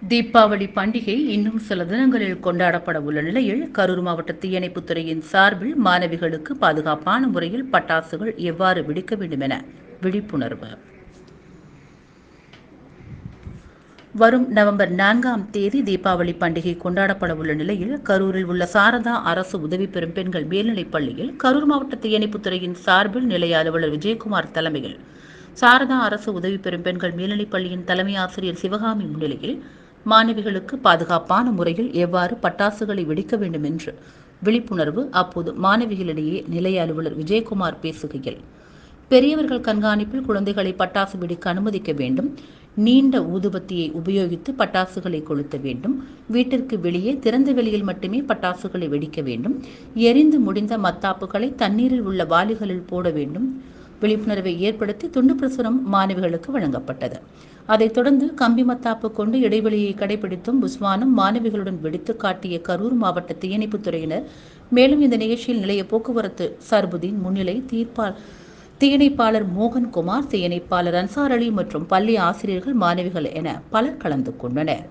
தீபாவளி பண்டிகை இன்னும் சில தினங்களில் கொண்டாடப்பட உள்ள நிலையில் கரூர் மாவட்ட தீயணைப்புத் துறையின் சார்பில் மாணவிகளுக்கு பாதுகாப்பான முறையில் பட்டாசுகள் எவ்வாறு வெடிக்க வேண்டும் என விழிப்புணர்வு. வரும் நவம்பர் 4ஆம் தேதி தீபாவளி பண்டிகை கொண்டாடப்பட உள்ள நிலையில் கரூரில் உள்ள சாரதா அரசு உதவி பெறும் பெண்கள் மேல்நிலைப் பள்ளியில் கரூர் மாவட்ட தீயணைப்புத் துறையின் சார்பில் நிலைய அலுவலர் விஜயகுமார் தலைமையில் சாரதா அரசு உதவி பெறும் பெண்கள் மேல்நிலைப் பள்ளியின் தலைமை ஆசிரியர் சிவகாமி முன்னிலையில் மாணவிகளுக்கு பாதுகாப்பான முறையில் எவ்வாறு பட்டாசுகளை வெடிக்க வேண்டும் என்று விழிப்புணர்வு. அப்போது மாணவிகளிடையே நிலைய அலுவலர் விஜயகுமார் பேசுகையில், பெரியவர்கள் கண்காணிப்பில் குழந்தைகளை பட்டாசு வெடிக்க அனுமதிக்க வேண்டும். நீண்ட ஊதுபத்தியை உபயோகித்து பட்டாசுகளை கொளுத்த வேண்டும். வீட்டிற்கு வெளியே திறந்த வெளியில் மட்டுமே பட்டாசுகளை வெடிக்க வேண்டும். எரிந்து முடிந்த மத்தாப்புகளை தண்ணீரில் உள்ள வாளிகளில் போட வேண்டும். விழிப்புணர்வை ஏற்படுத்தி துண்டு பிரசுரம் மாணவிகளுக்கு வழங்கப்பட்டது. அதைத் தொடர்ந்து கம்பி மத்தாப்பு கொண்டு இடைவெளியை கடைபிடித்தும் புஸ்வானம் மாணவிகளுடன் வெடித்து காட்டிய கரூர் மாவட்ட தீயணைப்புத் துறையினர். மேலும் இந்த நிகழ்ச்சியில் நிலைய போக்குவரத்து சர்புதீன் முன்னிலை, தீயணைப்பாளர் மோகன்குமார், தீயணைப்பாளர் அன்சார் அலி மற்றும் பள்ளி ஆசிரியர்கள், மாணவிகள் என பலர் கலந்து கொண்டனர்.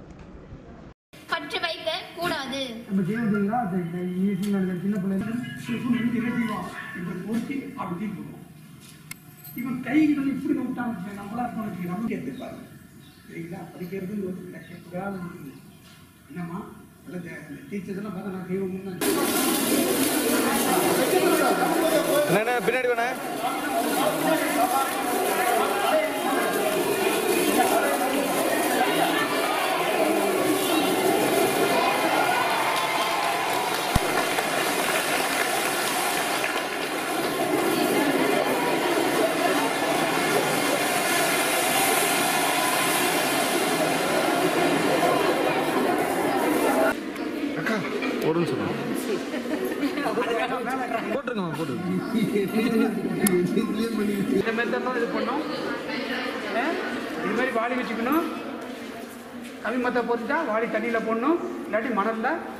இவன் கைகள் இப்படி விட்டான் நம்மளா நம்ம கேட்டுப்பாரு சரிங்களா. படிக்கிறது என்னம்மா டீச்சர்ஸ் எல்லாம் பார்த்தா நான் கை பின்னாடி வேணா போடுன்னு சொல்லுங்க. போட்டுருங்கம்மா போட்டு இந்த மாதிரி தான் இது பண்ணோம். இது மாதிரி வாளி வச்சுக்கணும். கம்மி மத்த போட்டுட்டா வாளி தண்ணியில் போடணும், இல்லாட்டி மணலில்